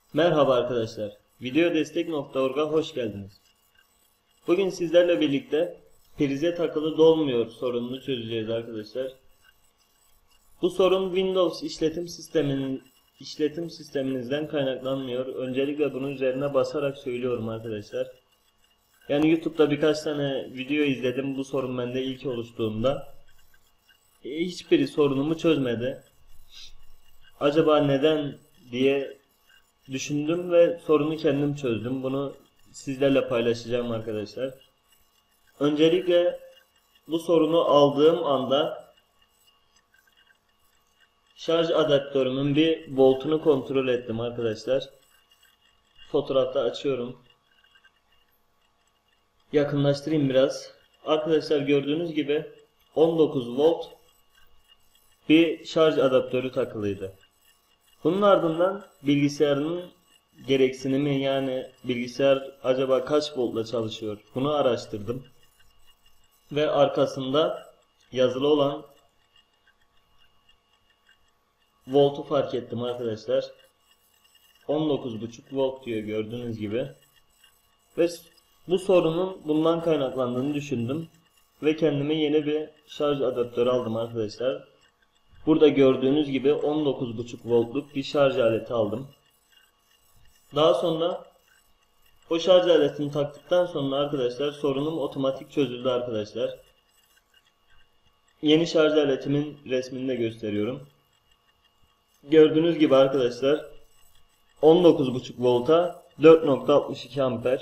Merhaba arkadaşlar. Videodestek.org'a hoş geldiniz. Bugün sizlerle birlikte prize takılı dolmuyor sorununu çözeceğiz arkadaşlar. Bu sorun Windows işletim sisteminizden kaynaklanmıyor. Öncelikle bunun üzerine basarak söylüyorum arkadaşlar. Yani YouTube'da birkaç tane video izledim bu sorun bende ilk oluştuğunda. Hiçbiri sorunumu çözmedi. Acaba neden diye düşündüm ve sorunu kendim çözdüm. Bunu sizlerle paylaşacağım arkadaşlar. Öncelikle bu sorunu aldığım anda şarj adaptörümün bir voltunu kontrol ettim arkadaşlar. Fotoğrafta açıyorum. Yakınlaştırayım biraz. Arkadaşlar gördüğünüz gibi 19 volt bir şarj adaptörü takılıydı. Bunun ardından bilgisayarın gereksinimi, yani bilgisayar acaba kaç voltla çalışıyor bunu araştırdım. Ve arkasında yazılı olan voltu fark ettim arkadaşlar. 19,5 volt diyor gördüğünüz gibi. Ve bu sorunun bundan kaynaklandığını düşündüm. Ve kendime yeni bir şarj adaptörü aldım arkadaşlar. Burada gördüğünüz gibi 19,5 voltluk bir şarj aleti aldım. Daha sonra o şarj aletini taktıktan sonra arkadaşlar sorunum otomatik çözüldü arkadaşlar. Yeni şarj aletimin resmini de gösteriyorum. Gördüğünüz gibi arkadaşlar 19,5 volta 4,62 amper.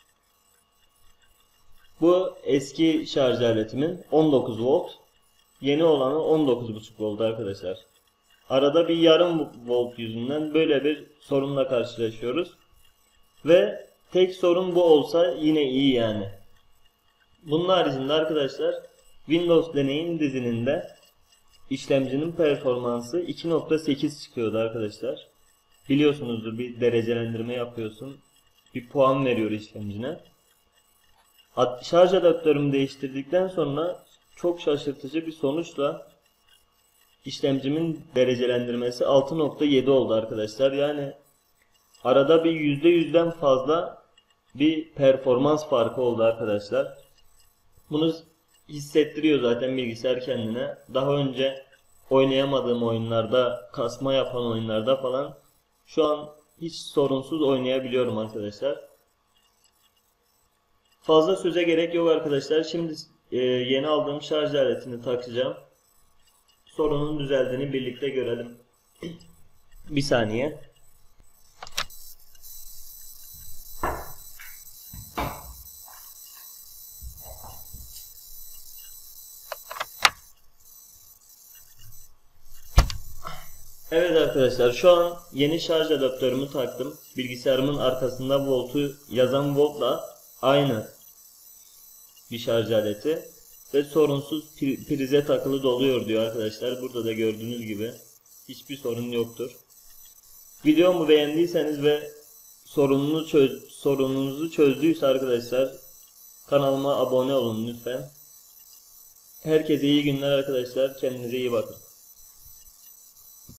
Bu eski şarj aletimin 19 volt. Yeni olanı 19,5 volt arkadaşlar. Arada bir yarım volt yüzünden böyle bir sorunla karşılaşıyoruz. Ve tek sorun bu olsa yine iyi yani. Bunun haricinde arkadaşlar Windows deneyim dizininde işlemcinin performansı 2,8 çıkıyordu arkadaşlar. Biliyorsunuzdur, bir derecelendirme yapıyorsun. Bir puan veriyor işlemcine. Şarj adaptörümü değiştirdikten sonra çok şaşırtıcı bir sonuçla işlemcimin derecelendirmesi 6,7 oldu arkadaşlar. Yani arada bir %100'den fazla bir performans farkı oldu arkadaşlar. Bunu hissettiriyor zaten bilgisayar kendine. Daha önce oynayamadığım oyunlarda, kasma yapan oyunlarda falan şu an hiç sorunsuz oynayabiliyorum arkadaşlar. Fazla söze gerek yok arkadaşlar. Şimdi yeni aldığım şarj aletini takacağım. Sorunun düzeldiğini birlikte görelim. Bir saniye. Evet arkadaşlar, şu an yeni şarj adaptörümü taktım. Bilgisayarımın arkasında voltu yazan voltla aynı bir şarj aleti. Ve sorunsuz prize takılı doluyor diyor arkadaşlar. Burada da gördüğünüz gibi hiçbir sorun yoktur. Videomu beğendiyseniz ve sorununuzu çözdüyse arkadaşlar kanalıma abone olun lütfen. Herkese iyi günler arkadaşlar. Kendinize iyi bakın.